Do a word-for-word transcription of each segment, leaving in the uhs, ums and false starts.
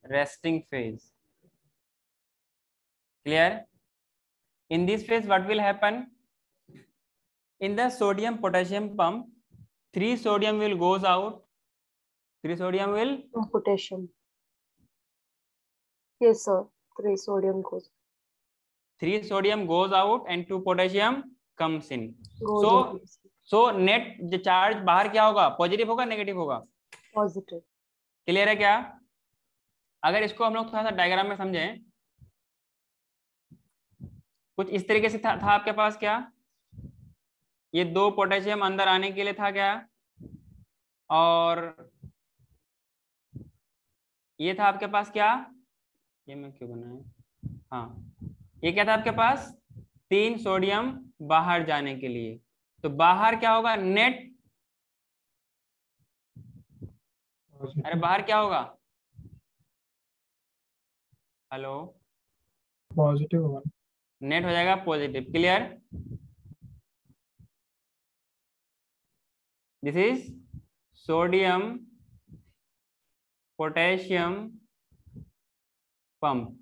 resting phase. Clear? In this phase, what will happen? In the sodium potassium pump, three sodium will goes out. Three sodium will potassium. Yes, sir. Three sodium goes. Three sodium goes out and two potassium comes in. Goes so in. so net जो charge बाहर क्या होगा? Positive होगा, negative होगा? Positive. Clear है क्या? अगर इसको हम लोग थोड़ा सा डायग्राम में समझें, कुछ इस तरीके से था, था आपके पास क्या? ये दो पोटेशियम अंदर आने के लिए था क्या? और ये था आपके पास क्या? ये मैं क्यों बनाया? हाँ, ये क्या था आपके पास? तीन सोडियम बाहर जाने के लिए. तो बाहर क्या होगा? नेट. अरे बाहर क्या होगा? हेलो, पॉजिटिव होगा. नेट हो जाएगा positive. Clear? This is sodium potassium pump.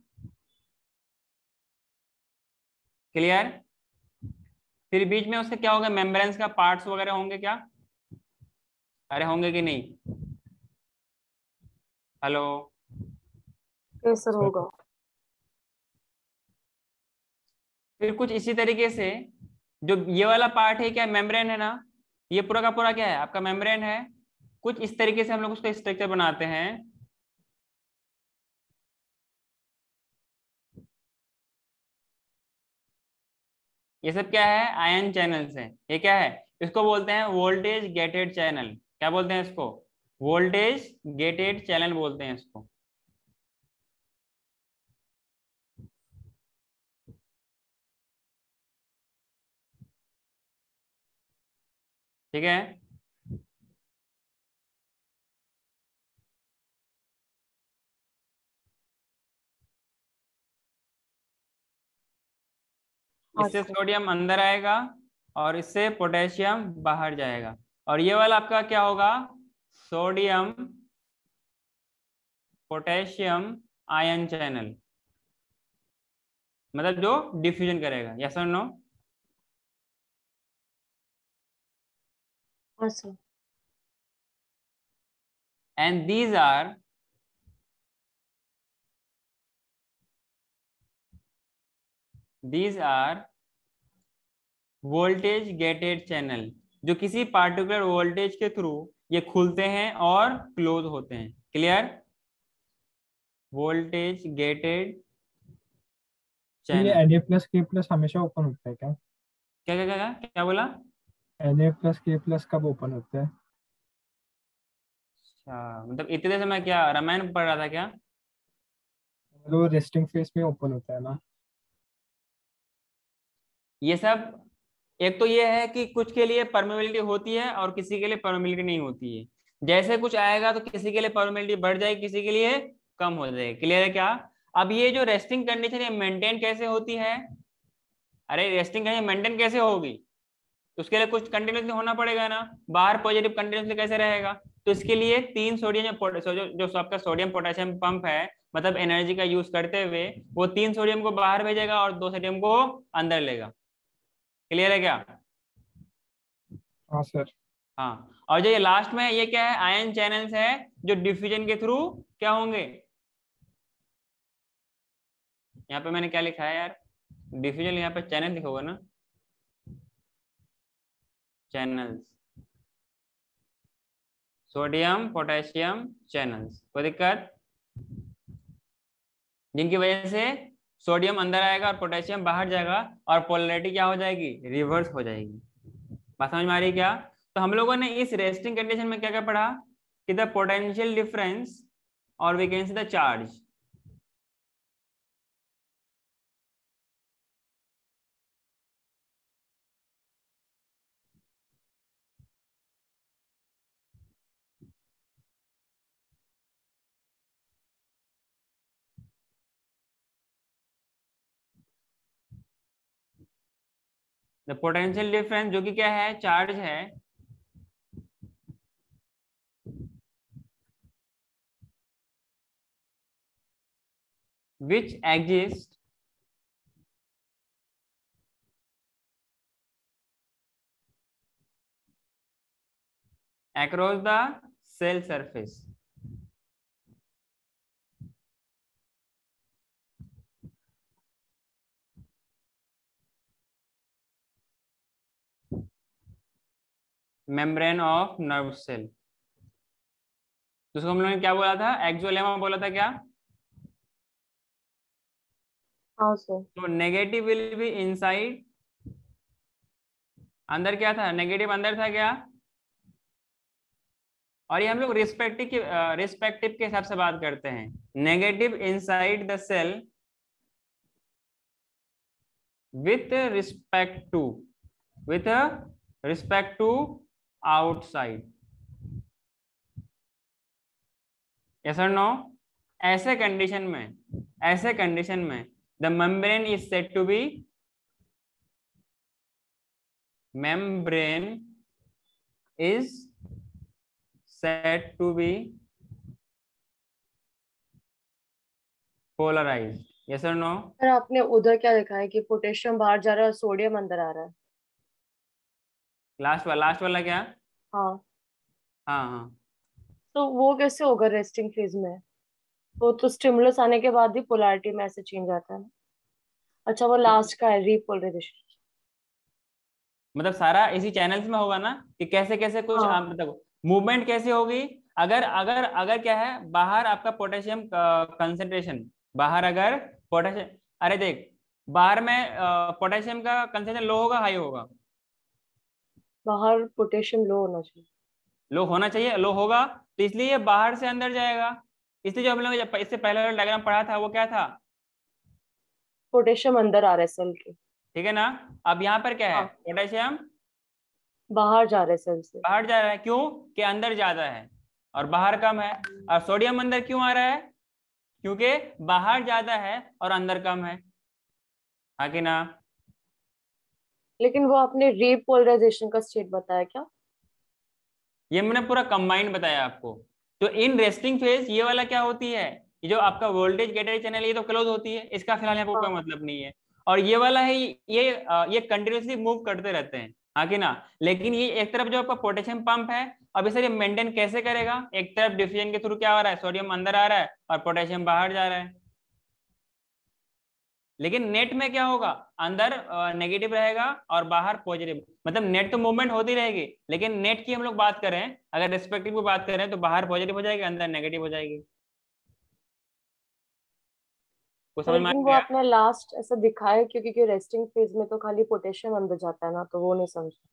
Clear? फिर बीच में उसके क्या होगा? मेम्ब्रेन्स का पार्ट्स वगैरह होंगे क्या? अरे होंगे कि नहीं? हेलो, कैसे होगा? फिर कुछ इसी तरीके से जो ये वाला पार्ट है क्या? मेम्ब्रेन है ना? ये पूरा का पूरा क्या है? आपका मेम्ब्रेन है. कुछ इस तरीके से हम लोग उसका स्ट्रक्चर बनाते हैं. ये सब क्या है? आयन चैनल्स है. ये क्या है? इसको बोलते हैं वोल्टेज गेटेड चैनल. क्या बोलते हैं इसको? वोल्टेज गेटेड चैनल बोलते हैं इसको. ठीक है? इससे सोडियम अंदर आएगा और इससे पोटेशियम बाहर जाएगा. और ये वाला आपका क्या होगा? सोडियम पोटेशियम आयन चैनल, मतलब जो डिफ्यूजन करेगा. यस और नो? अच्छा. And these are these are voltage gated channel, जो किसी पार्टिकुलर वोल्टेज के थ्रू ये खुलते हैं और क्लोज होते हैं. क्लियर? Voltage gated channel. ये Na प्लस के प्लस हमेशा ओपन होता है क्या? क्या क्या क्या क्या, क्या बोला? Na प्लस के प्लस कब ओपन होता है? अच्छा, मतलब इतने देर से मैं क्या रामायण पढ़ रहा था क्या? मतलब वो रेस्टिंग फेज में ओपन होता है ना? ये सब एक तो ये है कि कुछ के लिए परमेबिलिटी होती है और किसी के लिए परमेबिलिटी नहीं होती है. जैसे कुछ आएगा तो किसी के लिए परमेबिलिटी बढ़ जाएगी, किसी के लिए कम हो जाएगी. क्लियर है क्या? अब ये जो रेस्टिंग कंडीशन है मेंटेन कैसे होती है? अरे रेस्टिंग कंडीशन मेंटेन कैसे होगी? तो उसके लिए कुछ कंटिन्यूसली होना पड़ेगा ना. बाहर पॉजिटिव कंटिन्यूसली कैसे रहेगा? तो इसके लिए तीन सोडियम जो जो, जो आपका सोडियम पोटेशियम पंप है, मतलब एनर्जी का यूज करते हुए वो तीन सोडियम को बाहर भेजेगा और दो सोडियम को अंदर लेगा. क्लियर है क्या? हाँ सर. हाँ. और जो ये लास्ट में ये क्या है? आयन चैनल्स है जो डिफ्यूजन के थ्रू क्या होंगे? यहाँ पे मैंने क्या लिखा है यार? डिफ्यूजन, यहाँ पे चैनल लिखा होगा ना? Channels, sodium potassium channels. कोई दिक्कत? जिनकी वजह से सोडियम अंदर आएगा और पोटेशियम बाहर जाएगा और पोलैरिटी क्या हो जाएगी? रिवर्स हो जाएगी. बात समझ में आ रही है क्या? तो हम लोगों ने इस रेस्टिंग कंडीशन में क्या क्या पढ़ा? कि द पोटेंशियल डिफरेंस और we can see the charge. The potential difference जो कि क्या है? चार्ज है. which exist across the cell surface. Membrane of nerve cell. उसको हम लोगों ने क्या बोला था? एक्सोलेमा बोला था क्या? हाँ सर। तो नेगेटिव विल बी इनसाइड, अंदर क्या था? नेगेटिव अंदर था क्या? और ये हम लोग रिस्पेक्टिव के रिस्पेक्टिव के हिसाब से बात करते हैं। Negative inside the cell with respect to with respect to outside. Yes और नो? ऐसे कंडीशन में ऐसे कंडीशन में the membrane is said to be membrane is said to be polarized. Yes or no? Sir आपने उधर क्या लिखा है कि पोटेशियम बाहर जा रहा है और सोडियम अंदर आ रहा है? लास्ट वाला लास्ट वाला क्या? हाँ। हाँ हाँ। तो वो कैसे होगा रेस्टिंग फेज में? वो तो स्टिमुलस आने के बाद ही पोलैरिटी में ऐसे चेंज आता है ना। अच्छा वो लास्ट का है रीपोलराइजेशन। मतलब सारा इसी चैनल्स में होगा ना कि कैसे कैसे कुछ हाँ। मतलब मूवमेंट कैसे होगी। अगर अगर अगर क्या है, बाहर आपका पोटेशियम कंसेंट्रेशन, बाहर अगर पोटेशियम, अरे देख बाहर में पोटेशियम का कंसेंट्रेशन लो होगा हाई होगा? बाहर पोटेशियम लो होना चाहिए। लो होना चाहिए, लो होगा तो इसलिए ये बाहर से अंदर जाएगा। इसलिए जो हम लोग जब इससे पहले वाला डायग्राम पढ़ा था वो क्या था? पोटेशियम अंदर आ रहा है सेल के। ठीक है ना? अब यहाँ पर क्या है? हाँ। पोटेशियम बाहर जा रहा है सेल से। बाहर जा रहा है, क्यों? कि अंदर ज्यादा है और बाहर कम है। और सोडियम अंदर क्यों आ रहा है? क्योंकि बाहर ज्यादा है और अंदर कम है। हाँ कि ना? लेकिन वो आपने रीपोलराइजेशन का स्टेट बताया क्या? ये मैंने पूरा कंबाइंड बताया आपको। तो इन रेस्टिंग फेज ये वाला क्या होती है? ये जो आपका वोल्टेज गेटेड चैनल ये तो क्लोज होती है, इसका फिलहाल यहाँ पर कोई हाँ। मतलब नहीं है। और ये वाला है ये ये कंटिन्यूसली मूव करते रहते हैं। हाँ कि ना? लेकिन ये एक तरफ जो आपका पोटेशियम पंप है, अब इसे मेंटेन कैसे करेगा? एक तरफ डिफ्यूजन के थ्रू क्या हो रहा है? सोडियम अंदर आ रहा है और पोटेशियम बाहर जा रहा है। लेकिन नेट में क्या होगा? अंदर नेगेटिव रहेगा और बाहर पॉजिटिव। मतलब नेट तो मूवमेंट होती रहेगी, लेकिन नेट की हम लोग बात करें, अगर रिस्पेक्टिव की बात करें तो बाहर पॉजिटिव हो जाएगी, अंदर नेगेटिव हो जाएगी। कुछ समझ में आ लेकिन वो गया? आपने लास्ट ऐसा दिखाया क्योंकि क्योंकि रेस्टिंग फेज में तो खाली पोटेशियम अंदर जाता है ना, तो वो नहीं समझा।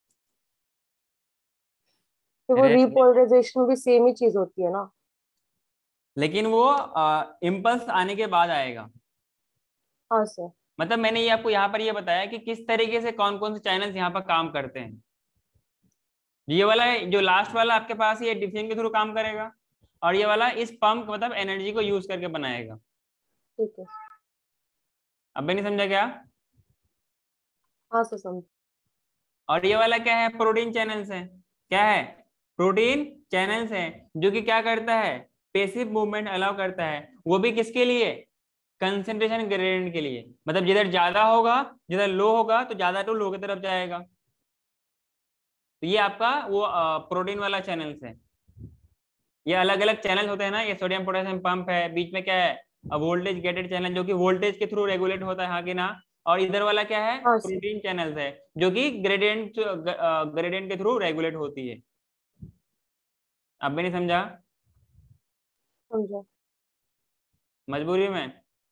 तो वो रेस्ट, रीपोलराइजेशन भी सेम ही चीज होती है ना? लेकिन वो इम्पल्स आने के बाद आएगा। हाँ सर। मतलब मैंने ये आपको यहाँ पर ये बताया कि किस तरीके से कौन कौन से चैनल्स यहाँ पर काम करते हैं। ये वाला जो लास्ट वाला आपके पास ये डिफ्यूजन के थ्रू काम करेगा, और ये वाला इस पंप मतलब एनर्जी को यूज करके बनाएगा। ठीक है। अब भी नहीं समझा क्या? हाँ सर समझ। और ये वाला क्या है? प्रोटीन चैनल्स है। क्या है? प्रोटीन चैनल्स है, जो कि क्या करता है? पेसिव मूवमेंट अलाउ करता है। वो भी किसके लिए? कंसेंट्रेशन ग्रेडियंट के लिए। मतलब जिधर ज्यादा होगा, जिधर लो होगा तो ज्यादा टू लो की तरफ जाएगा। तो ये आपका वो प्रोटीन वाला चैनल्स है। ये अलग अलग चैनल होते हैं ना, ये सोडियम पोटेशियम पंप है, बीच में क्या है? वोल्टेज गेटेड चैनल जो कि वोल्टेज के थ्रू रेगुलेट होता है। हाँ कि ना? और इधर वाला क्या है? हाँ सर प्रोटीन चैनल्स है, जो कि ग्रेडियंट ग्रेडियंट के थ्रू रेगुलेट होती है। अब भी नहीं समझा? समझा। मजबूरी में।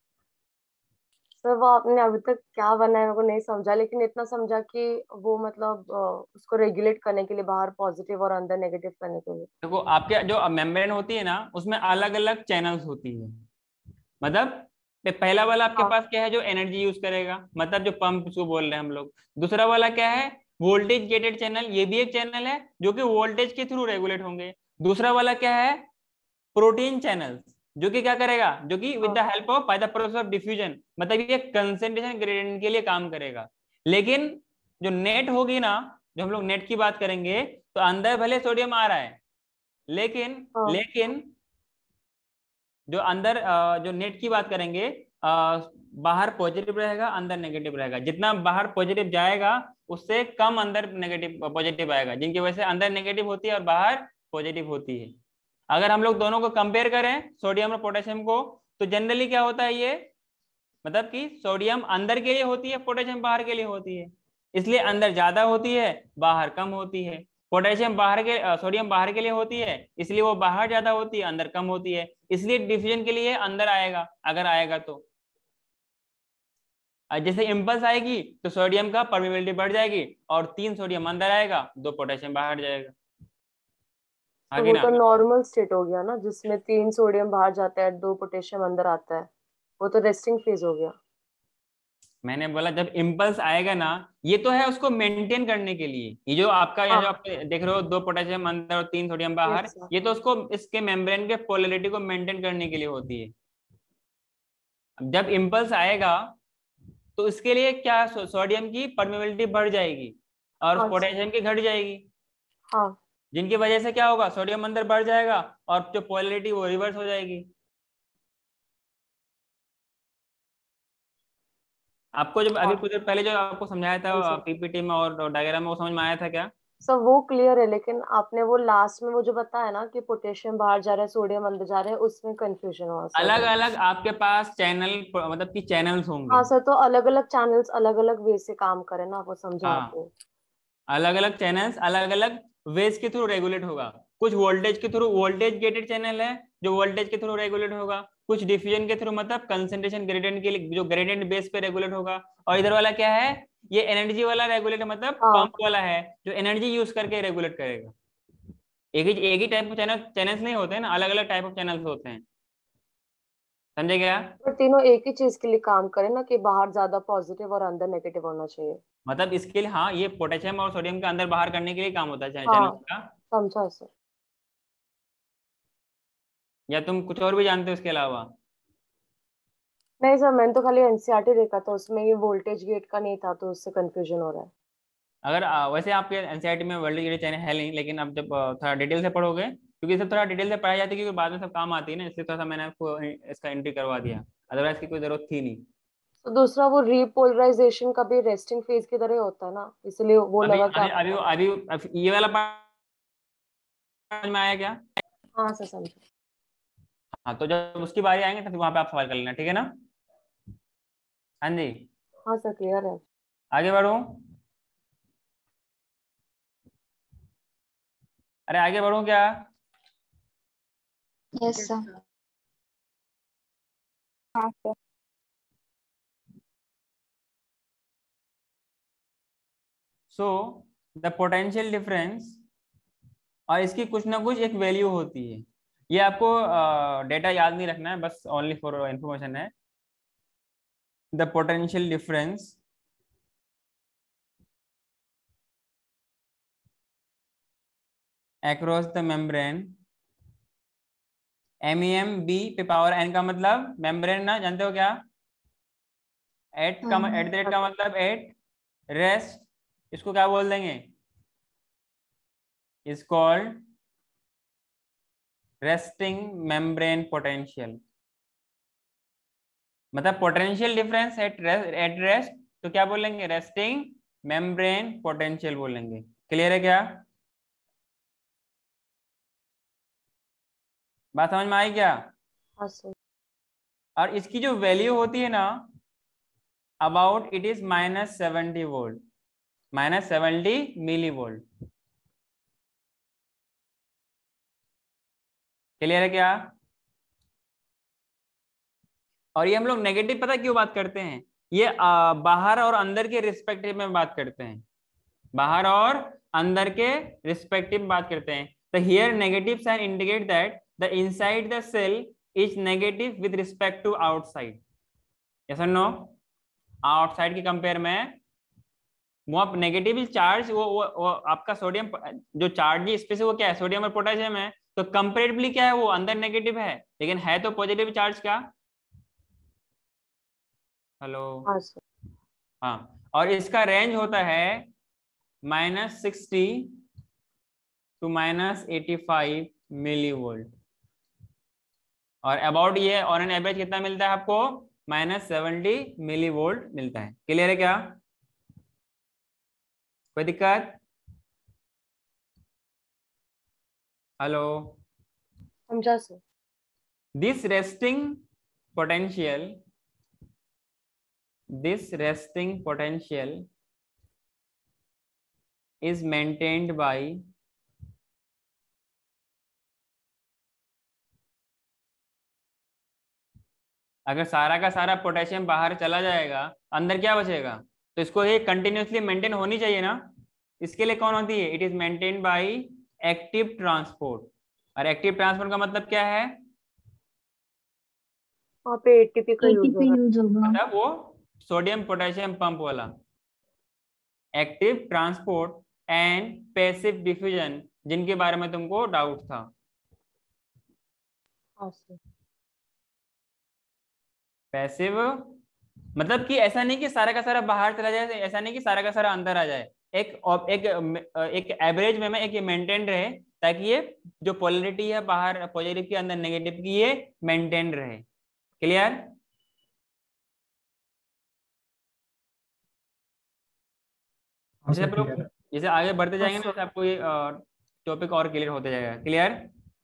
सर वो आपने अभी तक क्या बनाया मेरे को नहीं समझा, लेकिन इतना समझा कि वो मतलब अ, उसको रेगुलेट करने के लिए बाहर पॉजिटिव और अंदर नेगेटिव करने के लिए। देखो आपके जो मेम्ब्रेन होती है ना, उसमें अलग अलग चैनल्स होती है। मतलब पे- पहला वाला आपके हाँ। पास क्या है? जो एनर्जी यूज करेगा, मतलब जो पंप को बोल रहे हैं हम लोग। दूसरा वाला क्या है? वोल्टेज गेटेड चैनल, ये भी एक चैनल है जो कि वोल्टेज के थ्रू रेगुलेट होंगे। दूसरा वाला क्या है? प्रोटीन चैनल्स, जो कि क्या करेगा? जो कि विद द हाँ। Help of by the process of diffusion, मतलब ये कंसेंट्रेशन ग्रेडियंट के लिए काम करेगा। लेकिन जो नेट होगी ना, जो हम लोग नेट की बात करेंगे, तो अंदर भले सोडियम आ रहा है, लेकिन हाँ। लेकिन जो अंदर अ, जो नेट की बात करेंगे, अ, बाहर पॉजिटिव रहेगा, अंदर नेगेटिव रहेगा। जितना बाहर पॉजिटिव जाएगा उससे कम अंदर नेगेटिव पॉजिटिव आएगा, जिनकी वजह से अंदर नेगेटिव होती है और बाहर पॉजिटिव होती है। अगर हम लोग दोनों को कंपेयर करें, सोडियम और पोटेशियम को, तो जनरली क्या होता है, ये मतलब कि सोडियम अंदर के लिए होती है, पोटेशियम बाहर के लिए होती है। इसलिए अंदर ज्यादा होती है, बाहर कम होती है। पोटेशियम बाहर के सोडियम बाहर के लिए होती है, इसलिए वो बाहर ज्यादा होती है, अंदर कम होती है। इसलिए डिफ्यूजन के लिए अंदर आएगा, अगर आएगा तो। जैसे इम्पल्स आएगी तो सोडियम का परमिबिलिटी बढ़ जाएगी, और तीन सोडियम अंदर आएगा, दो पोटेशियम बाहर जाएगा। तो आगे वो ना, तो नॉर्मल स्टेट हो गया ना, जिसमें तीन सोडियम बाहर जाता है, दो पोटेशियम अंदर आता है, वो तो रेस्टिंग फेज हो गया। मैंने बोला जब इम्पल्स आएगा ना, ये तो है उसको मेंटेन करने के लिए। ये जो आपका यहाँ जो हाँ, आप देख रहे हो, दो पोटेशियम अंदर और तीन सोडियम बाहर, यस सर। ये तो उसको इसके मेम्ब्रेन के पोलैरिटी को मेंटेन करने के लिए होती है। अब जब इम्पल्स आएगा तो इसके लिए क्या, सो, सोडियम की परमेबिलिटी बढ़ जाएगी और हाँ सर। पोटेशियम की घट जाएगी, हाँ, जिनकी वजह से क्या होगा, सोडियम अंदर बढ़ जाएगा और जो पोलैरिटी वो रिवर्स हो जाएगी। आपको जब अभी हाँ, कुछ देर पहले जो आपको समझाया जी था सर। पीपीटी में और डायग्राम में, वो समझ में आया था क्या? सर वो क्लियर है, लेकिन आपने वो लास्ट में वो जो बताया ना कि पोटेशियम बाहर जा रहा है, सोडियम अंदर जा रहा है, उसमें कंफ्यूजन हुआ अलग सर। अलग आपके पास चैनल, मतलब कि चैनल्स होंगे। हाँ सर, तो अलग अलग चैनल्स अलग अलग वे से काम करें ना, वो समझाते हाँ, हैं। अलग अलग चैनल्स अलग अलग वेज के थ्रू रेगुलेट होगा। कुछ वोल्टेज के थ्रू, वोल्टेज गेटेड चैनल है जो वोल्टेज के थ्रू रेगुलेट होगा। कुछ डिफ्यूजन के थ्रू, मतलब कंसंट्रेशन ग्रेडियंट के लिए जो ग्रेडियंट बेस पे रेगुलेट होगा। और इधर वाला क्या है, ये एनर्जी वाला रेगुलेट, मतलब हाँ, पंप वाला है जो एनर्जी यूज करके रेगुलेट करेगा। एक ही एक ही टाइप ऑफ चैनल चैनल्स नहीं होते हैं ना, अलग अलग टाइप ऑफ चैनल्स होते हैं। समझे क्या? पर तीनों एक ही चीज के लिए काम करें ना, कि बाहर ज्यादा पॉजिटिव और अंदर नेगेटिव होना चाहिए। मतलब इसके लिए, हाँ, ये पोटेशियम और सोडियम के अंदर बाहर करने के लिए काम होता है चैनल हाँ, का। समझा सर। या तुम कुछ और भी जानते हो इसके अलावा? नहीं सर, मैंने तो खाली एनसीईआरटी देखा था, उसमें ये वोल्टेज गेट का नहीं था, तो उससे कंफ्यूजन हो रहा है। अगर आ, वैसे आपके एनसीईआरटी में वर्ल्ड यूनिट चैनल है नहीं, लेकिन अब जब आ, थोड़ा डिटेल से पढ़ोगे, क्योंकि इसे थोड़ा डिटेल से पढ़ाई जाती है, क्योंकि बाद में सब काम आती है ना, इसलिए थोड़ा सा मैंने आपको इसका एंट्री करवा दिया, अदरवाइज की कोई जरूरत थी नहीं। तो दूसरा वो रीपोलराइजेशन का भी रेस्टिंग फेज की तरह ही होता है ना, इसलिए वो अभी लगा कि अभी आप। अभी अभी, अभी ये वाला पार्ट समझ में आया क्या? हाँ सर, समझा। हाँ, तो जब उसकी बारी आएंगे तो फिर वहां पे आप सवाल कर लेना, ठीक है ना? हाँ जी, हाँ सर, क्लियर है। आगे बढ़ो। अरे आगे बढ़ो क्या? Yes sir. हाँ sir. So the potential difference, और इसकी कुछ ना कुछ एक वैल्यू होती है। ये आपको डेटा याद नहीं रखना है, बस ओनली फॉर इंफॉर्मेशन है। The potential difference across the membrane, M E M B पे पावर एन का मतलब मेम्ब्रेन ना, जानते हो क्या? एट का एट द रेट का मतलब एट, रेस्ट इसको क्या बोल देंगे, is called resting membrane potential. मतलब potential difference at at rest, तो क्या बोलेंगे, रेस्टिंग मेम्ब्रेन पोटेंशियल बोलेंगे। क्लियर है क्या? बात समझ में आई क्या? हाँ सर। और इसकी जो वैल्यू होती है ना, about it is minus seventy volt, minus seventy millivolt. Clear है क्या? और ये हम लोग नेगेटिव पता क्यों बात करते हैं, ये आ, बाहर और अंदर के रिस्पेक्टिव में बात करते हैं, बाहर और अंदर के रिस्पेक्टिव बात करते हैं। तो here negative sign indicate that the inside the cell is negative with respect to outside. Yes और नो? आउटसाइड के कंपेयर में वो आप नेगेटिव चार्ज, वो, वो वो आपका सोडियम जो चार्ज है इस पे से, वो क्या है, सोडियम और पोटेशियम है, तो कंपेरेटिवली क्या है, वो अंदर नेगेटिव है, लेकिन है तो पॉजिटिव चार्ज का। हेलो? हाँ सर। हाँ, और इसका रेंज होता है minus sixty to minus eighty five millivolt. और अबाउट ये ऑन एन एवरेज कितना मिलता है आपको, माइनस सेवेंटी मिली वोल्ट मिलता है। क्लियर है क्या, कोई दिक्कत? हेलो। समझा sir. This resting potential this resting potential is maintained by अगर सारा का सारा पोटेशियम बाहर चला जाएगा अंदर क्या बचेगा, तो इसको ये कंटिन्यूसली मेंटेन होनी चाहिए ना, इसके लिए कौन होती है, it is maintain by active transport. और एक्टिव ट्रांसपोर्ट का मतलब क्या है, वहाँ पे एटीपी का यूज एटीपी हो रहा यूज होगा। मतलब वो सोडियम पोटेशियम पंप वाला active transport and passive diffusion, जिनके बारे में तुमको डाउट था। है। हाँ सर। पैसिव मतलब कि ऐसा नहीं कि सारा का सारा बाहर चला जाए, ऐसा नहीं कि सारा का सारा अंदर आ जाए, एक एक एक एवरेज में, में एक मेंटेन रहे, ताकि ये जो पोलरिटी है बाहर पॉजिटिव के अंदर नेगेटिव की, ये मेंटेन रहे। क्लियर? हाँ जैसे सर आप लोग क्लियर है। जैसे आगे बढ़ते जाएंगे ना, हाँ जैसे आपको ये टॉपिक और क्लियर होते जाएगा। क्लियर?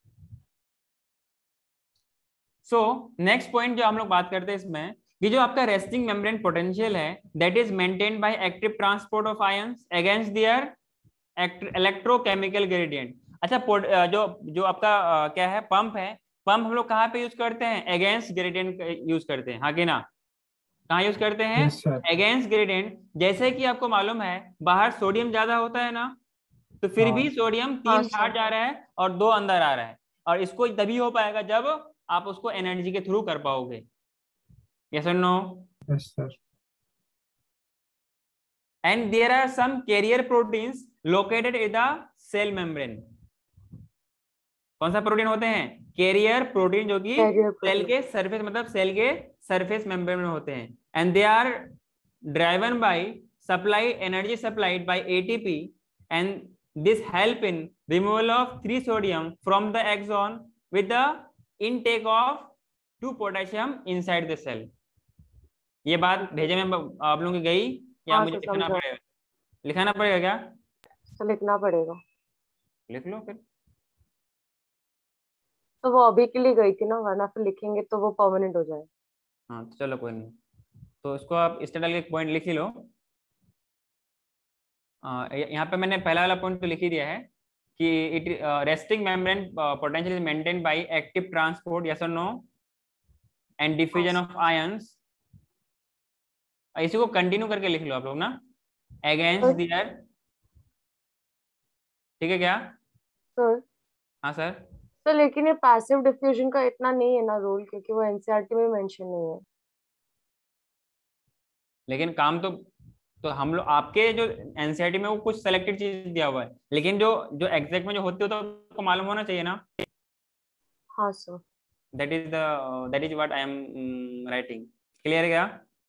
सो नेक्स्ट पॉइंट जो हम लोग बात करते हैं इसमें, ये जो आपका रेस्टिंग मेम्ब्रेन पोटेंशियल है, that is maintained by active transport of ions against their electrochemical gradient. अच्छा, जो जो आपका uh, क्या है, पंप है, पंप हम लोग कहाँ पे यूज करते हैं, अगेंस्ट ग्रेडियंट यूज करते हैं, हाँ कि ना, कहाँ यूज करते हैं, यस सर। Against gradient. जैसे कि आपको मालूम है बाहर सोडियम ज्यादा होता है ना, तो फिर हाँ भी सोडियम हाँ तीन बाहर सर। जा रहा है और दो अंदर आ रहा है, और इसको तभी हो पाएगा जब आप उसको एनर्जी के थ्रू कर पाओगे। यस और no? Yes sir. And there are some carrier proteins located in the cell membrane. कौन सा प्रोटीन होते हैं, कैरियर प्रोटीन, जो कि कैरियर सेल प्रोटीन। के सरफेस मतलब सेल के सरफेस मेम्ब्रेन में होते हैं। And they are driven by supply energy supplied by ATP, and this help in removal of three sodium from the axon with the intake of two potassium inside the cell। ये बात भेजे में आप लोगों की गई या हाँ मुझे सर लिखना समझा। पड़ेगा, लिखाना पड़ेगा क्या, तो लिखना पड़ेगा। लिख लो फिर। तो वो अभी के लिए गई थी ना, वरना फिर लिखेंगे तो वो परमानेंट हो जाए। हाँ तो चलो कोई नहीं, तो इसको आप इस तरह के पॉइंट लिख ही लो। यहाँ पे मैंने पहला वाला पॉइंट तो लिख ही दिया है कि it resting membrane potential is maintained by active transport, yes और no, and diffusion of ions. इसी को कंटिन्यू करके लिख लो आप लोग ना, अगेंस्ट दियर, ठीक है क्या? सर हाँ सर। तो लेकिन ये पैसिव डिफ्यूजन का इतना नहीं है ना रोल, क्योंकि वो एनसीईआरटी में मेंशन नहीं है। लेकिन काम तो तो हम लोग आपके जो एनसीईआरटी में वो कुछ सेलेक्टेड चीज दिया हुआ है, लेकिन जो जो एग्जैक्ट में जो होती है तो आपको मालूम होना चाहिए ना। हाँ sir. That is the that is what I am writing. Clear है क्या?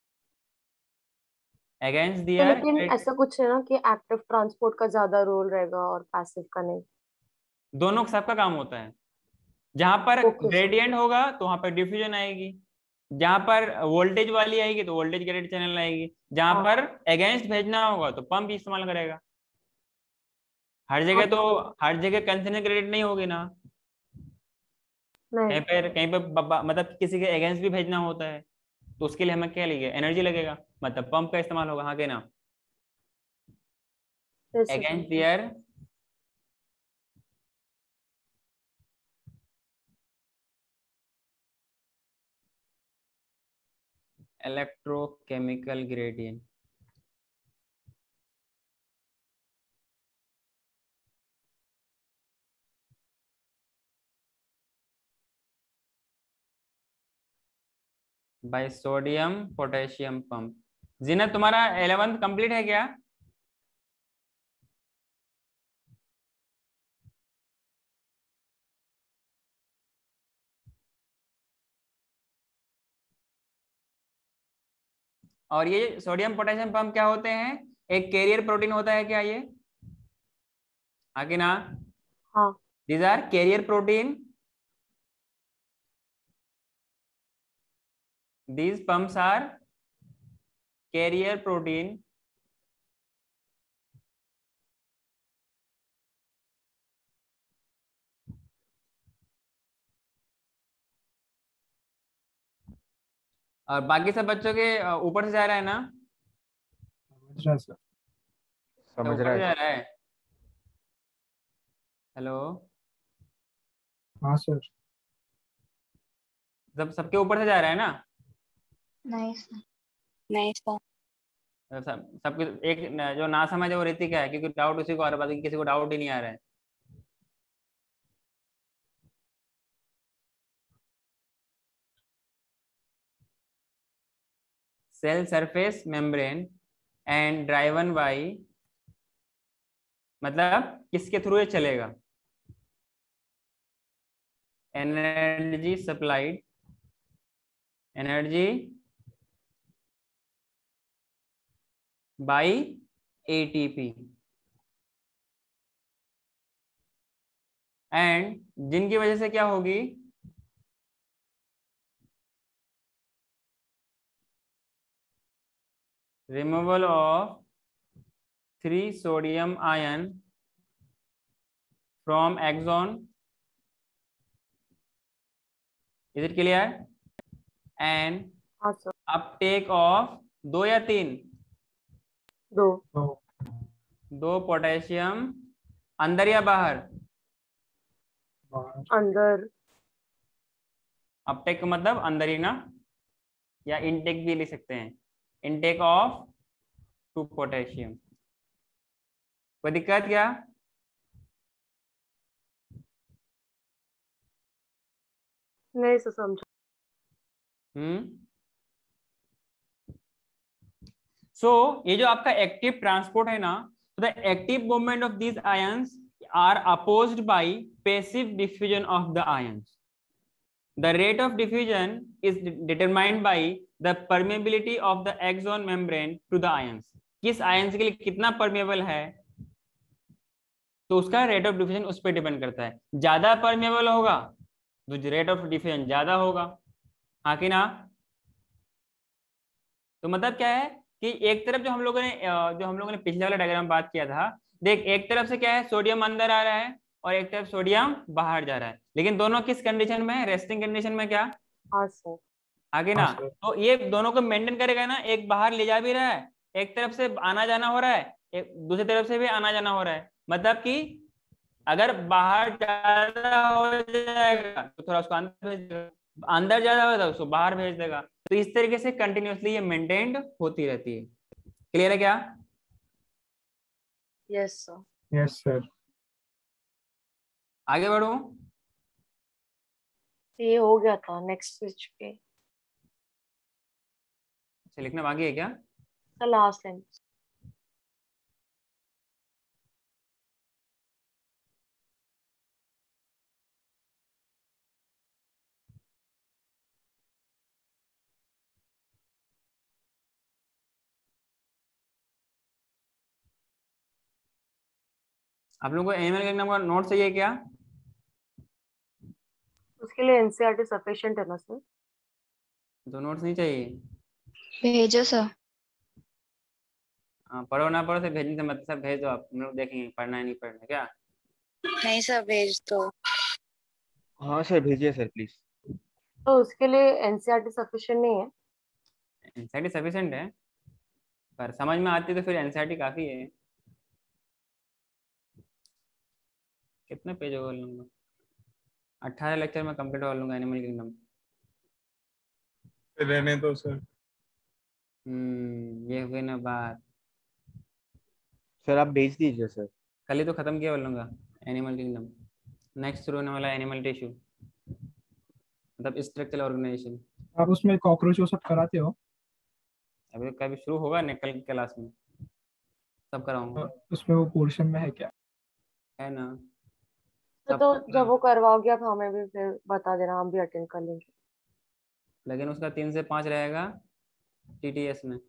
अगेंस्ट तो दियर, लेकिन ऐसा कुछ है ना कि एक्टिव ट्रांसपोर्ट का ज्यादा रोल रहेगा और पैसिव का नहीं। दोनों सबका काम होता है। जहां पर ओके सर। ग्रेडियंट होगा तो वहां पर डिफ्यूजन आएगी, जहां पर वोल्टेज वाली आएगी तो वोल्टेज ग्रेडियंट चैनल आएगी, जहां हाँ पर अगेंस्ट भेजना होगा तो पंप इस्तेमाल करेगा। हर जगह तो अच्छा। हर जगह कंसर्न ग्रेडियंट नहीं होगी ना, नहीं। कहीं पर कहीं पर मतलब किसी के अगेंस्ट भी भेजना होता है, तो उसके लिए हमें क्या लगेगा, एनर्जी लगेगा, मतलब पंप का इस्तेमाल होगा, हाँ के ना, यस सर अगेंस्ट समझा। Their electrochemical gradient. By sodium potassium pump. Jeena तुम्हारा इलेवेंथ कंप्लीट है क्या? और ये सोडियम पोटेशियम पंप क्या होते हैं, एक कैरियर प्रोटीन होता है क्या ये, हाँ कि ना? हाँ। These are carrier protein these pumps are carrier protein और बाकी सब बच्चों के अ, ऊपर से जा रहा है ना, समझ रहा सर। समझ ऊपर रहा से जा है। रहा है। हेलो, हाँ सर। सब सबके ऊपर से जा रहा है ना, नहीं सर। नहीं सर। सब सबके एक न- जो ना समझ है वो रीति क्या है, क्योंकि डाउट उसी को आ रहा है, बाकी किसी को डाउट ही नहीं आ रहा है। Cell surface membrane and driven by, मतलब किसके थ्रू ये चलेगा, energy supplied, energy by ATP, and जिनकी वजह से क्या होगी, removal of three sodium ion from axon, is it clear, and हाँ सर। अपटेक ऑफ दो या तीन, दो। तो दो पोटेशियम अंदर या बाहर, बाहर। अंदर। अपटेक का मतलब अंदर ही ना, या इनटेक भी लिख सकते हैं, इनटेक ऑफ टू पोटेशियम। कोई दिक्कत क्या? नहीं सर समझा। हम्म सो so, ये जो आपका एक्टिव ट्रांसपोर्ट है ना, तो the active movement of these ions are opposed by passive diffusion of the ions. The rate of diffusion is determined by the permeability of the axon membrane to the ions. किस ions के लिए कितना permeable है, तो उसका rate of diffusion उस पर depend करता है। ज्यादा परमेबल होगा तो रेट ऑफ डिफ्यूजन ज्यादा होगा, हाँ कि ना। तो मतलब क्या है कि एक तरफ जो हम लोगों ने जो हम लोगों ने पिछले वाला डायग्राम बात किया था, देख एक तरफ से क्या है, सोडियम अंदर आ रहा है और एक तरफ सोडियम बाहर जा रहा है, लेकिन दोनों किस कंडीशन में है, रेस्टिंग कंडीशन में, क्या, हाँ सर। आगे ना। हाँ सर। तो ये दोनों को मेंटेन करेगा ना, एक बाहर ले जा भी रहा है, एक तरफ से आना जाना हो रहा है, एक दूसरी तरफ से भी आना जाना हो रहा है। मतलब कि अगर बाहर ज्यादा हो जाएगा तो थोड़ा उसको अंदर भेज देगा, अंदर ज्यादा होगा तो उसको बाहर भेज देगा। तो इस तरीके से कंटिन्यूअसली ये मेंटेन्ड होती रहती है। क्लियर है क्या? Yes sir. Yes sir. आगे बढ़ो। ये हो गया था, नेक्स्ट स्विच पे। अच्छा, लिखना बाकी है क्या? Sir last line. आप लोगों को एनिमल किंगडम का नोट चाहिए क्या? उसके लिए एनसीईआरटी सफिशिएंट है ना सर? तो नोट्स नहीं चाहिए? भेजो सर। हाँ, पढ़ो ना पढ़ो से भेजने से मतलब सब भेज दो, आप हम लोग देखेंगे पढ़ना है नहीं पढ़ना, क्या? नहीं सर भेज दो। हाँ सर भेजिए सर प्लीज। तो उसके लिए एनसीईआरटी सफिशिएंट नहीं है? एनसीईआरटी सफिशिएंट है, पर समझ में आती तो फिर एनसीईआरटी काफी है। कितने पेज ओवर लूंगा? अट्ठारह लेक्चर में कंप्लीट कर लूंगा एनिमल किंगडम। रहने दो सर। हम्म ये हुई ना बात। सर आप भेज दीजिए सर। कल ही तो खत्म किया बोल लूंगा एनिमल किंगडम। नेक्स्ट शुरू होने वाला एनिमल टिश्यू, मतलब स्ट्रक्चरल ऑर्गेनाइजेशन। आप उसमें कॉकरोच वो सब कराते हो? अभी तो कभी शुरू होगा नहीं, कल की क्लास में सब कराऊंगा। उसमें वो पोर्शन में है क्या? है ना, तो, सब तो सब जब वो कराऊंगा। करवाओगे आप हमें भी फिर बता देना, हम भी अटेंड कर लेंगे। लेकिन उसका तीन से पाँच रहेगा टीटीएस में,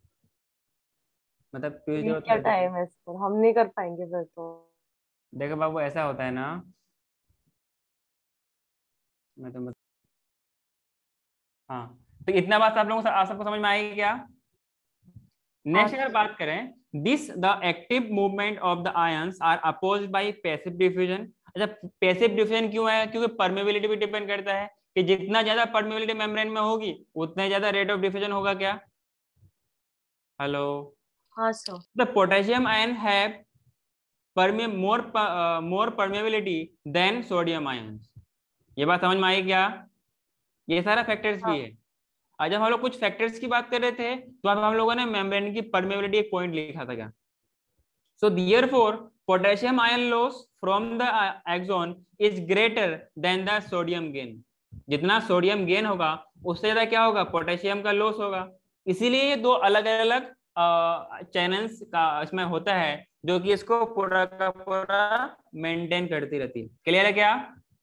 मतलब ट्यूजडे अभी और क्या थर्सडे। टाइम है सर, हम नहीं कर पाएंगे फिर तो। देखो बाबू ऐसा होता है ना, मैं तो मत... हाँ, तो इतना बात आप लोगों को सबको समझ में आएगी क्या? नेक्स्ट अगर बात करें, this the active movement of the ions are opposed by passive diffusion. अच्छा, पैसिव डिफ्यूजन क्यों है? क्योंकि परमेबिलिटी भी डिपेंड करता है कि जितना ज्यादा परमेबिलिटी मेम्ब्रेन में होगी उतना ज्यादा रेट ऑफ डिफ्यूजन होगा। क्या? हेलो? हाँ sir. The potassium ion have परमे more more permeability than sodium ions. ये बात समझ में आई क्या? ये सारा फैक्टर्स भी है। आज हम लोग कुछ फैक्टर्स की बात कर रहे थे तो अब हम लोगों ने मेम्ब्रेन की परमेबिलिटी एक पॉइंट लिखा था क्या? So therefore potassium ion loss from the axon is greater than the sodium gain. जितना सोडियम गेन होगा उससे ज्यादा क्या होगा? पोटेशियम का लॉस होगा। इसीलिए ये दो अलग अलग चैनल्स का इसमें होता है जो कि इसको पूरा का पूरा मेंटेन करती रहती है। क्लियर है क्या?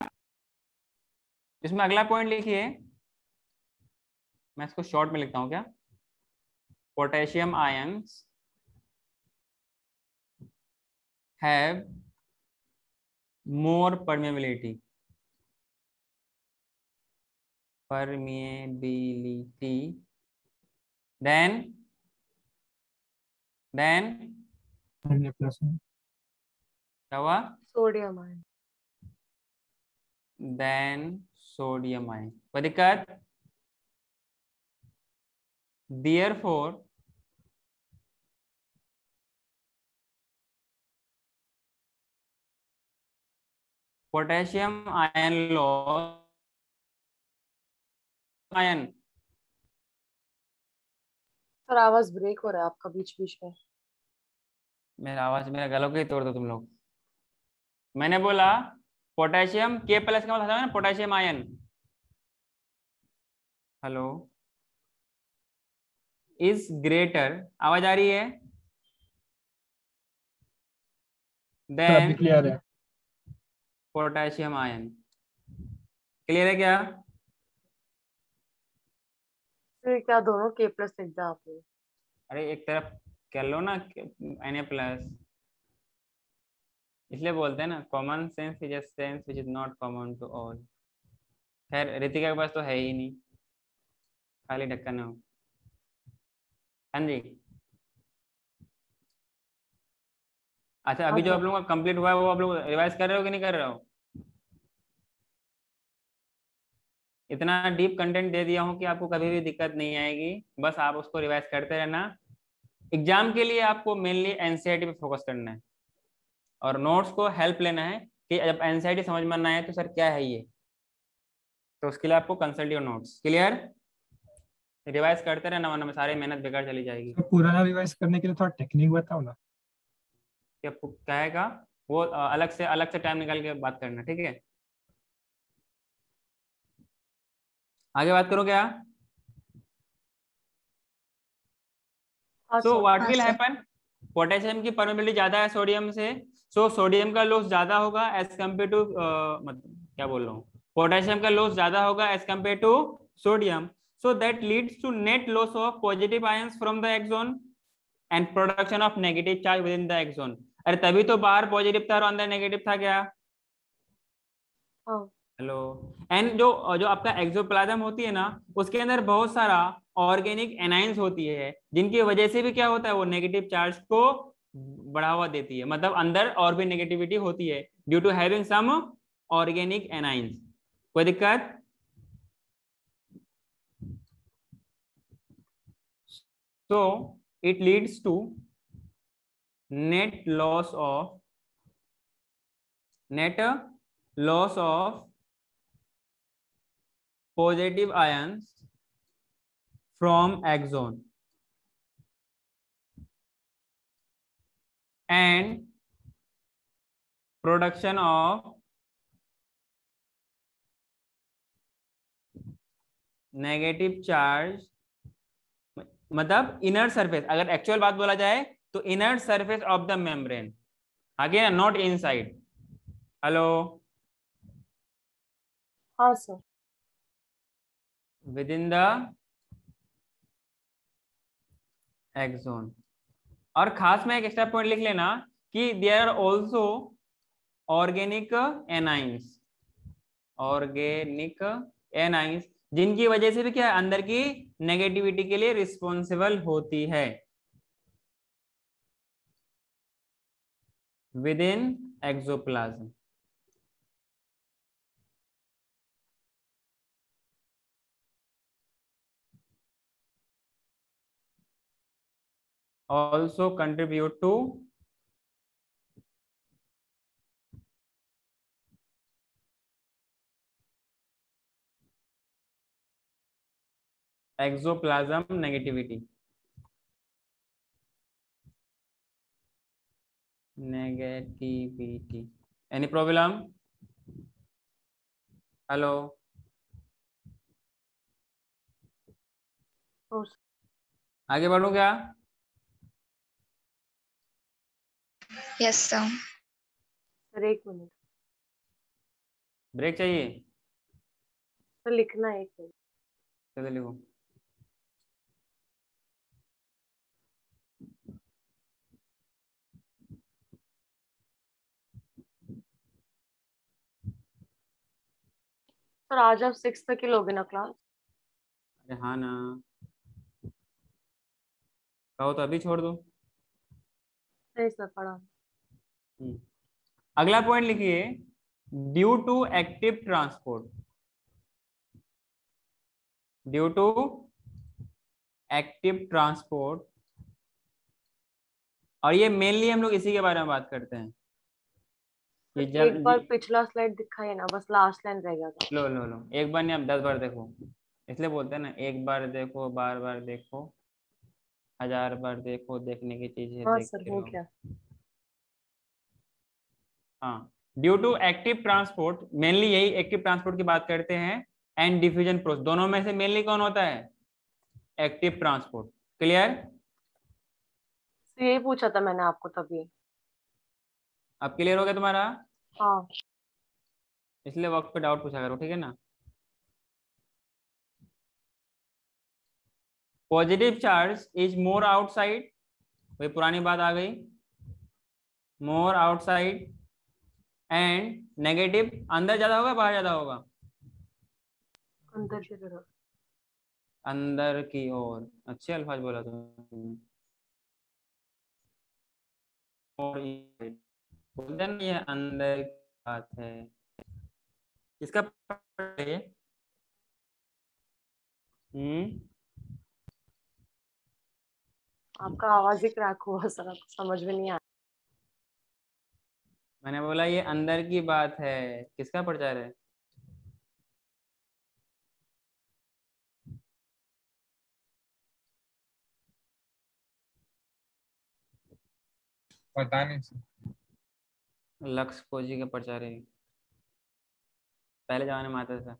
इसमें अगला पॉइंट लिखिए, मैं इसको शॉर्ट में लिखता हूं क्या? Potassium ions have more permeability permeability than than plus क्या हुआ? Sodium ion. Than sodium ion. कोई दिक्कत? Therefore, potassium ion loss ion। सर आवाज ब्रेक हो रहा है आपका बीच बीच में। मेरा आवाज मेरा गलों के ही तोड़ दो तुम लोग। मैंने बोला पोटेशियम के प्लस का मतलब है ना potassium ion. Hello? Is greater, आवाज आ रही है? देन क्लियर है। Potassium ion. क्लियर है क्या? फिर क्या दोनों के प्लस लिख दिया आपने? अरे एक तरफ कर लो ना एन ए प्लस, इसलिए बोलते हैं ना common sense is a sense which is not common to all. खैर रितिका के पास तो है ही नहीं, खाली ढक्कन है। हाँ जी। अच्छा, अभी जो आप लोगों का कंप्लीट हुआ है वो आप लोग रिवाइज कर रहे हो कि नहीं कर रहे हो? इतना डीप कंटेंट दे दिया हूं कि आपको कभी भी दिक्कत नहीं आएगी, बस आप उसको रिवाइज करते रहना। एग्जाम के लिए आपको मेनली एनसीईआरटी पे फोकस करना है और नोट्स को हेल्प लेना है कि जब एनसीईआरटी समझ में ना आए तो सर क्या है ये, तो उसके लिए आपको consult your notes. Clear? Revise करते रहना वरना सारी मेहनत बेकार चली जाएगी। तो पुराना रिवाइज करने के लिए थोड़ा टेक्निक बताओ ना। क्या कहेगा वो अलग से अलग से टाइम निकाल के बात करना, ठीक है? आगे बात करो क्या? So what will happen? Potassium की परमेबिलिटी ज्यादा है सोडियम से, सो so, सोडियम का लॉस ज्यादा होगा एज कम्पेयर टू मतलब क्या बोल रहा हूँ, पोटेशियम का लॉस ज्यादा होगा as compare to sodium. So that leads to net loss of positive ions from the axon and production of negative charge within the axon. अरे तभी तो बाहर पॉजिटिव था और अंदर नेगेटिव था क्या? हेलो? एंड जो जो आपका एक्सोप्लाज्म होती है ना उसके अंदर बहुत सारा ऑर्गेनिक एनाइंस होती है जिनकी वजह से भी क्या होता है वो नेगेटिव चार्ज को बढ़ावा देती है, मतलब अंदर और भी नेगेटिविटी होती है due to having some organic anions. कोई दिक्कत? so it leads to net loss of net loss of positive ions from axon and production of negative charge, मतलब इनर सरफेस, अगर एक्चुअल बात बोला जाए तो inner surface of the membrane, आगे not inside. Hello? हाँ sir. Within the axon. और खास में एक एक्स्ट्रा पॉइंट लिख लेना कि there are also organic anions, organic anions जिनकी वजह से भी क्या है, अंदर की नेगेटिविटी के लिए रिस्पॉन्सिबल होती है within exoplasm. also contribute to exoplasm negativity negativity any problem? Hello आगे बढ़ूं क्या? Yes sir. सर एक मिनट, ब्रेक चाहिए? सर लिखना है एक मिनट। चलो लिखो। सर आज आप सिक्स तक ही लोगे ना क्लास? अरे हाँ ना, कहो तो अभी छोड़ दो। नहीं सर पढ़ा। हम्म। अगला पॉइंट लिखिए, due to active transport, due to active transport, और ये मेनली हम लोग इसी के बारे में बात करते हैं। ये जल एक बार पिछला स्लाइड दिखाइए ना, बस लास्ट लाइन रह गया था। लो लो लो, एक बार नहीं, अब दस बार देखो, इसलिए बोलते हैं ना, एक बार देखो, बार बार देखो, हजार बार देखो, देखने की चीज है, हाँ सर देखते हो रहो। गया। हाँ, due to active transport, mainly यही एक्टिव ट्रांसपोर्ट की बात करते हैं, एंड डिफ्यूजन प्रोसेस, दोनों में से मेनली कौन होता है? Active transport. क्लियर? तो यही पूछा था मैंने आपको तभी। अब क्लियर हो गया तुम्हारा? हाँ इसलिए वक्त पे डाउट पूछा करो, ठीक है ना। Positive charge is more outside, वही पुरानी बात आ गई, मोर आउटसाइड, एंड नेगेटिव अंदर ज्यादा होगा बाहर ज्यादा होगा? अंदर की तरफ। अंदर की ओर। अच्छे अल्फाज बोला तुमने। और ये बोलते ना, ये अंदर की बात है, इसका हम्म आपका आवाज ही क्रैक हुआ सर, आपको समझ में नहीं आया। मैंने बोला ये अंदर की बात है, किसका प्रचार है? पता नहीं सर। लक्ष्य खोजी का प्रचार है, पहले जमाने में आता था।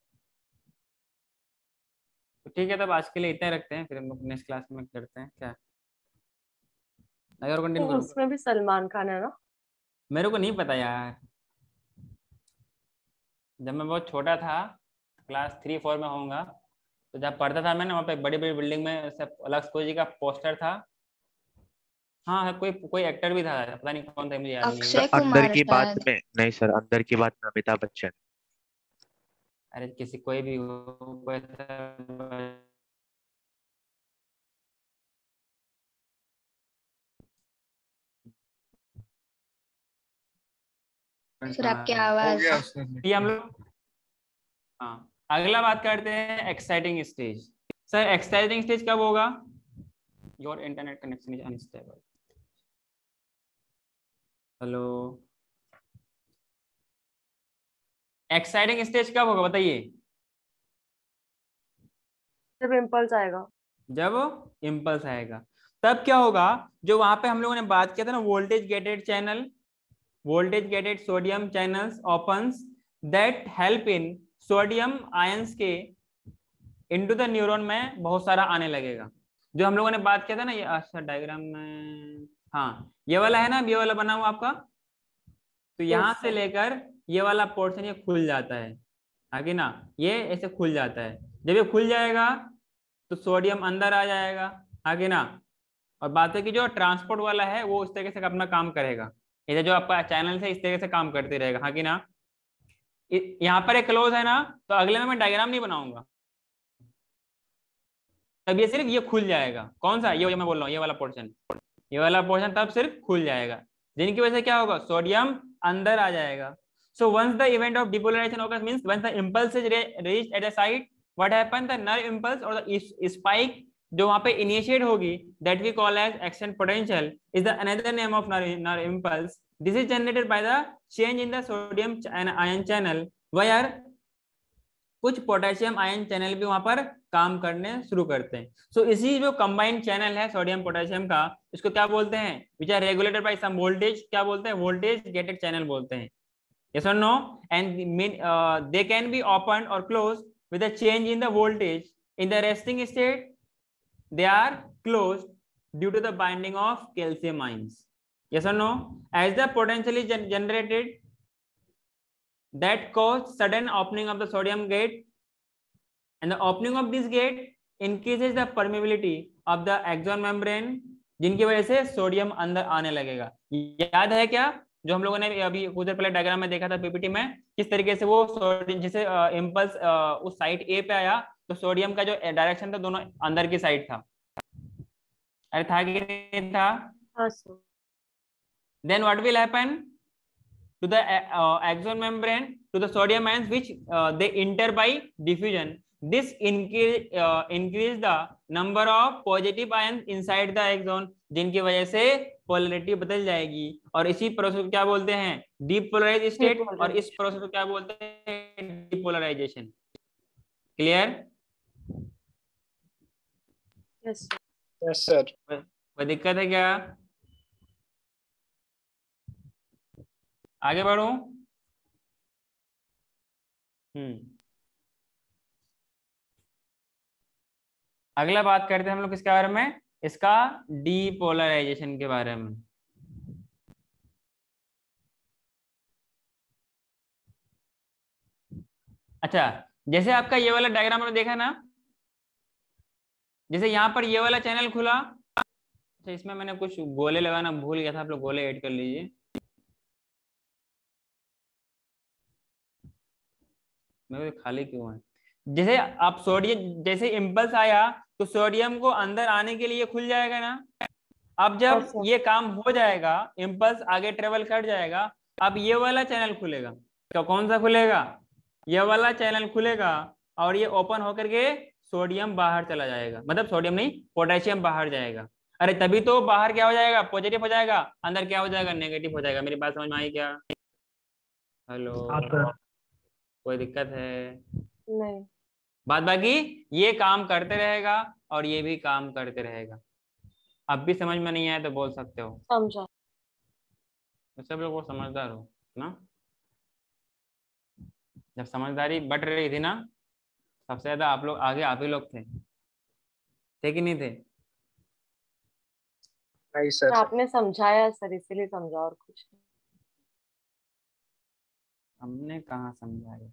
तो ठीक है, तब आज के लिए इतना रखते हैं, फिर हम लोग नेक्स्ट क्लास में करते हैं क्या, अगर कंटिन्यू तो करूँ? उसमें भी सलमान खान है ना? मेरे को नहीं पता यार, जब मैं बहुत छोटा था, क्लास थ्री फोर में होऊंगा, तो जब पढ़ता था मैंने, वहाँ पे बड़ी बड़ी बिल्डिंग में सब लक्ष्य खोजी का पोस्टर था। हाँ है, कोई कोई एक्टर भी था, पता नहीं कौन था, मुझे याद नहीं है। अक्षय अंदर कुमार की बात शायद। में नहीं सर, अंदर की बात में अमिताभ बच्चन। अरे किसी कोई भी हो, कोई ऐसा- सर आपकी हो आवाज। गया सर। ये हम लोग, हाँ अगला बात करते हैं exciting stage. Sir exciting stage कब होगा? Your internet connection is unstable. Hello, exciting stage कब होगा बताइए? जब इम्पल्स आएगा। जब इम्पल्स आएगा, तब क्या होगा? जो वहां पे हम लोगों ने बात किया था ना, voltage gated channel, voltage gated sodium channels opens that help in sodium ions के इनटू द न्यूरॉन में बहुत सारा आने लगेगा। जो हम लोगों ने बात किया था ना, ये अच्छा डायग्राम में, हाँ ये वाला है ना, ये वाला बना हुआ आपका, तो यहाँ Yes, से sir. लेकर ये वाला पोर्शन ये खुल जाता है, आगे ना ये ऐसे खुल जाता है। जब ये खुल जाएगा तो सोडियम अंदर आ जाएगा, आगे ना। और बात है कि जो ट्रांसपोर्ट वाला है वो इस तरीके से अपना काम करेगा, इधर जो आपका चैनल है इस तरीके से काम करते रहेगा, हाँ कि ना। यहाँ पर एक क्लोज है ना, तो अगले में मैं डायग्राम नहीं बनाऊंगा, तब ये सिर्फ ये खुल जाएगा। कौन सा? ये मैं बोल रहा हूँ, ये वाला पोर्शन, ये वाला पोर्शन तब सिर्फ खुल जाएगा, जिनकी वजह से क्या होगा, सोडियम अंदर आ जाएगा। So once the event of depolarization occurs means once the impulse is reached at a site, what happens, the nerve impulse or the spike जो वहां पे इनिशिएट होगी, that we call as action potential, is the another name of nerve, nerve impulse. This is generated by the change in the sodium ion channel, where कुछ potassium ion channel भी वहां पर काम करने शुरू करते हैं। सो so, इसी जो कंबाइंड चैनल है सोडियम पोटेशियम का, इसको क्या बोलते हैं, which are regulated by some voltage, क्या बोलते हैं, वोल्टेज गेटेड चैनल बोलते हैं। yes or no? And uh, they can be opened or closed with a change in the voltage. In the resting state they are closed due to the binding of calcium ions. yes or no? As the potential is gen generated, that cause sudden opening of the sodium gate, and the opening of this gate increases the permeability of the axon membrane, जिनकी वजह से sodium अंदर आने लगेगा। याद है क्या जो हम लोगों ने अभी कुछ देर पहले डायग्राम में देखा था पीपीटी में, किस तरीके से वो सोडियम जैसे इम्पल्स उस साइड ए पे आया तो सोडियम का जो डायरेक्शन था दोनों अंदर की साइड था। अरे था कि नहीं था? Then what will happen to the uh, axon membrane to the sodium ions which uh, they enter by diffusion. This increase uh, increase the number of positive ions inside the axon, जिनकी वजह से polarity बदल जाएगी, और इसी process को क्या बोलते हैं, डीपोलराइज स्टेट, और इस प्रोसेस को क्या बोलते हैं, depolarization. Clear? Yes yes sir. कोई दिक्कत है क्या? आगे बढ़ूं? हम्म अगला बात करते हैं हम लोग किसके बारे में, इसका डीपोलराइजेशन के बारे में। अच्छा, जैसे आपका ये वाला डायग्राम में देखा ना, जैसे यहाँ पर ये वाला चैनल खुला, अच्छा इसमें मैंने कुछ गोले लगाना भूल गया था, आप लोग गोले ऐड कर लीजिए। मैं खाली क्यों है? जैसे आप सोडियम, जैसे इम्पल्स आया तो सोडियम को अंदर आने के लिए खुल जाएगा ना। अब जब अच्छा। ये काम हो जाएगा, इम्पल्स आगे ट्रेवल कर जाएगा, अब ये वाला चैनल खुलेगा। तो कौन सा खुलेगा? ये वाला चैनल खुलेगा, और ये ओपन होकर के सोडियम बाहर चला जाएगा, मतलब सोडियम नहीं पोटेशियम बाहर जाएगा। अरे तभी तो बाहर क्या हो जाएगा, पॉजिटिव हो जाएगा, अंदर क्या हो जाएगा, नेगेटिव हो जाएगा। मेरी बात समझ में आई क्या? हेलो, कोई दिक्कत है? नहीं। बाद बाकी ये काम करते रहेगा और ये भी काम करते रहेगा। अब भी समझ में नहीं आया तो बोल सकते हो, समझा। तो सब लोग समझदार हो ना। जब समझदारी बढ़ रही थी ना, सबसे ज्यादा आप लोग आगे, आप ही लोग थे, थे कि नहीं थे? नहीं सर। आपने समझाया सर, इसीलिए समझा, और कुछ नहीं। हमने कहाँ समझाया?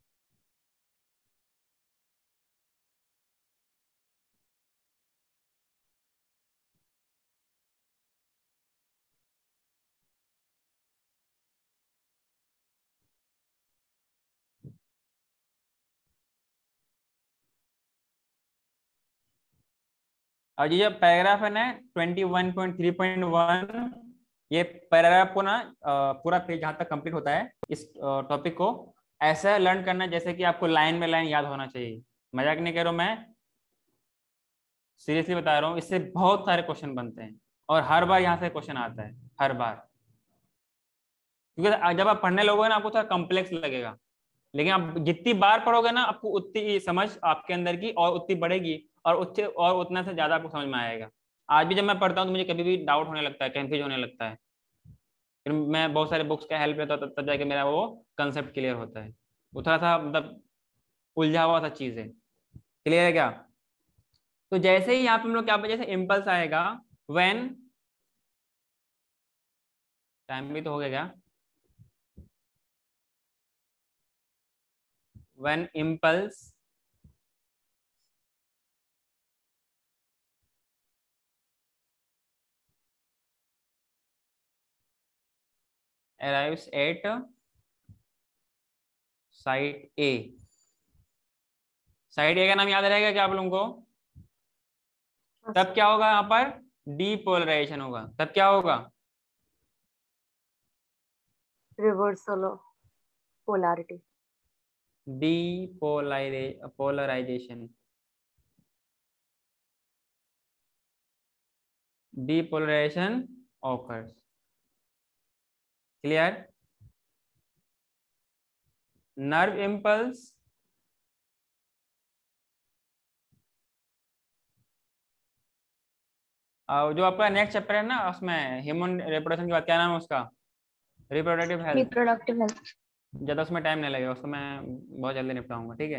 और ये जो पैराग्राफ है ना twenty one point three point one, ये पैराग्राफ को ना पूरा पेज जहाँ तक कंप्लीट होता है इस टॉपिक को ऐसा लर्न करना जैसे कि आपको लाइन में लाइन याद होना चाहिए। मजाक नहीं कर रहा हूँ मैं, सीरियसली बता रहा हूँ। इससे बहुत सारे क्वेश्चन बनते हैं और हर बार यहाँ से क्वेश्चन आता है, हर बार। क्योंकि जब आप पढ़ने लगोगे ना आपको थोड़ा कॉम्प्लेक्स लगेगा, लेकिन आप जितनी बार पढ़ोगे ना आपको उतनी समझ आपके अंदर की और उतनी बढ़ेगी, और उतने और उतना से ज्यादा आपको समझ में आएगा। आज भी जब मैं पढ़ता हूँ तो मुझे कभी भी डाउट होने लगता है, कंफ्यूज होने लगता है, फिर मैं बहुत सारे बुक्स का हेल्प लेता हूँ, तब जाके मेरा वो कंसेप्ट क्लियर होता है। वो थोड़ा सा मतलब उलझा हुआ सा चीज है। क्लियर है क्या? तो जैसे ही यहाँ पे हम लोग क्या, जैसे इम्पल्स आएगा, व्हेन, टाइम भी तो हो गया क्या, when impulse arrives at site A. Site A का नाम याद रहेगा क्या आप लोगों को? तब क्या होगा यहाँ पर? डीपोलराइजेशन होगा। तब क्या होगा? Reversal polarity. Depolarize polarization depolarization occurs. Clear? Nerve impulse और जो आपका नेक्स्ट चैप्टर है ना, उसमें ह्यूमन रिप्रोडक्शन के बाद क्या नाम है उसका? Reproductive health. Reproductive health. ज्यादा उसमें टाइम नहीं लगेगा, उसको मैं बहुत जल्दी निपटाऊंगा, ठीक है?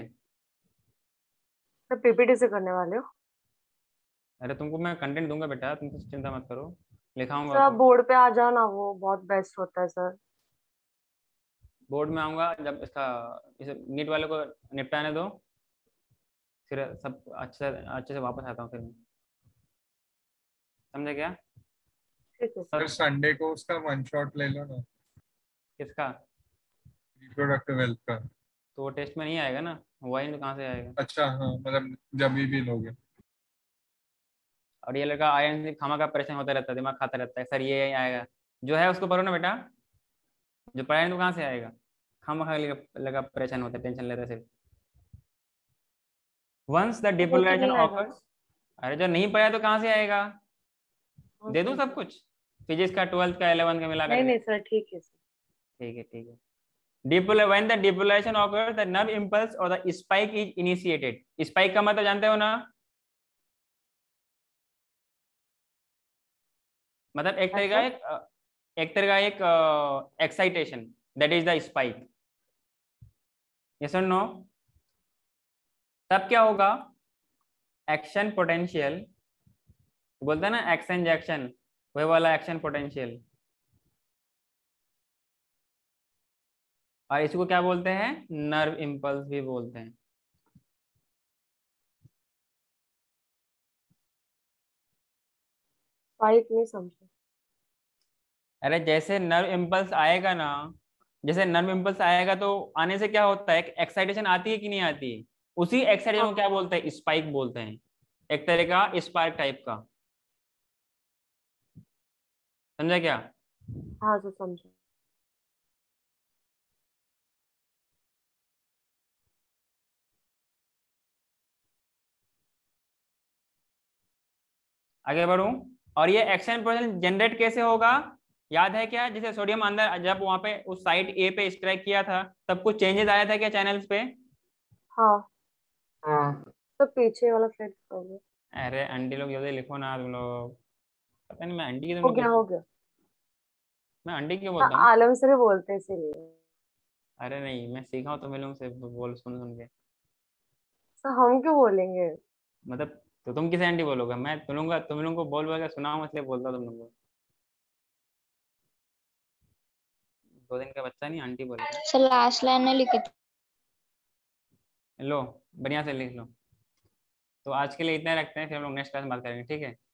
तो पीपीटी से करने वाले हो? अरे तुमको मैं कंटेंट दूंगा बेटा, तुम तो चिंता मत करो, लिखाऊंगा सर उसको। बोर्ड पे आ जाओ ना, वो बहुत बेस्ट होता है सर। बोर्ड में आऊंगा जब इसका इसे नीट वाले को निपटाने दो, फिर सब अच्छे से अच्छे से वापस आता हूँ फिर मैं। समझे क्या? ठीक है सर सर। संडे को उसका वन शॉट ले लो ना, किसका? रिप्रोडक्टिव हेल्थ का। तो वो टेस्ट में नहीं आएगा ना, हुआ ही तो कहाँ से आएगा? अच्छा हाँ, मतलब जब भी भी लोगे। और ये लड़का आयरन से खामा का परेशान होता रहता है, दिमाग खाता रहता है, सर ये आएगा जो है उसको पढ़ो ना बेटा, जो पढ़ाए तो कहाँ से आएगा? खामा खा लगा परेशान होता है, टेंशन लेता है सिर्फ। वंस द वो तो डिपोलराइजेशन नहीं आएगा। ऑकर्स। अरे जो नहीं पढ़ा तो कहाँ से आएगा? हाँ, दे दूं ठीक सब है। कुछ, फिजिक्स का ट्वेल्थ का इलेवन का मिला नहीं करके? नहीं सर, ठीक है सर। ठीक है ठीक है। Depolar when the depolarization occurs, the nerve impulse or the spike is initiated. Spike का मतलब जानते हो ना? मतलब एक तरह का अच्छा। एक एक तरह का एक excitation, that is the spike. Yes और नो? तब क्या होगा? एक्शन पोटेंशियल, बोलते हैं ना एक्शन जैक्शन, वही वाला एक्शन पोटेंशियल। और इसको क्या बोलते हैं? नर्व इम्पल्स भी बोलते हैं। स्पाइक नहीं समझा। अरे जैसे नर्व इम्पल्स आएगा ना, जैसे नर्व इम्पल्स आएगा तो आने से क्या होता है? एक्साइटेशन आती है कि नहीं आती है? उसी एक्साइटेशन को क्या बोलते हैं? स्पाइक बोलते हैं, एक तरह का स्पार्क टाइप का। समझा क्या? हाँ सर समझा। आगे बढ़ूं? और ये एक्शन पोटेंशियल जनरेट कैसे होगा? याद है क्या? जैसे सोडियम अंदर जब वहां पे उस साइट ए पे स्ट्राइक किया था, तब कुछ चेंजेस आया था क्या चैनल्स पे? हाँ हाँ तो पीछे वाला फ्लैट हो गया। अरे अंडी लोग जल्दी लिखो ना तुम लोग, पता नहीं मैं अंडी की तुम हो लोग गया कैसे- हो गया। मैं अंडी क्यों हाँ, बोलता हूँ? आलम सर ही बोलते हैं इसीलिए। अरे नहीं, मैं सीखा हूँ तुम लोगों से बोल सुन सुन के। सर हम क्यों बोलेंगे? मतलब तो तुम किसे आंटी बोलोगे? मैं तुम लोगों का तुम लोगों को बोल बोल के सुना हूं, इसलिए बोलता हूं तुम लोगों को। दो दिन का बच्चा नहीं आंटी बोलेगा। सर लास्ट लाइन में लिखी थी। लो बढ़िया से लिख लो। तो आज के लिए इतना ही रखते हैं, फिर हम लोग नेक्स्ट क्लास में बात करेंगे, ठीक है?